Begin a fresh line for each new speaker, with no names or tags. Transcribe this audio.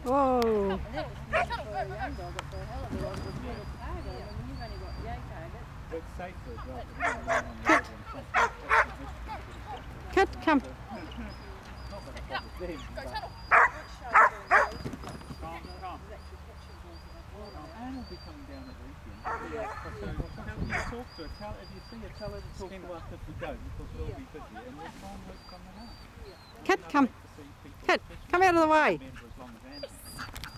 Whoa.
It's safer as well.
Kid, come.
Anne will be coming down at the weekend. So you talk to her. If you see her, tell her to talk to us if we don't, because we'll be busy, and we'll try and work something out.
Kid, come. Kid, come out of the way.
As long as Anne can.